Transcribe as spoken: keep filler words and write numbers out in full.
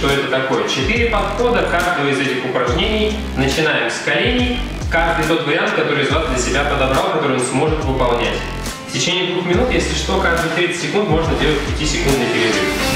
что это такое. Четыре подхода каждого из этих упражнений. Начинаем с коленей. Каждый тот вариант, который из вас для себя подобрал, который он сможет выполнять. В течение двух минут, если что, каждые тридцать секунд можно делать пятисекундный перерыв.